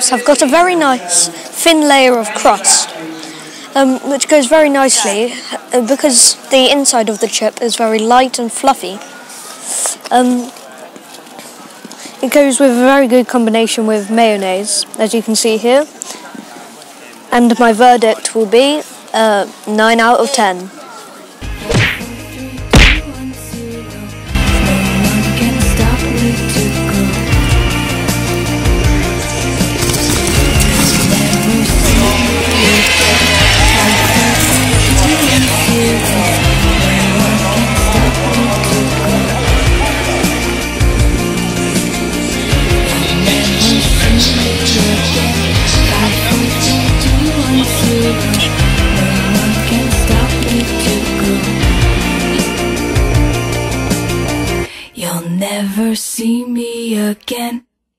chocolates have got a very nice thin layer of crust, which goes very nicely because the inside of the chip is very light and fluffy. It goes with a very good combination with mayonnaise, as you can see here. And my verdict will be 9 out of 10. You'll never see me again.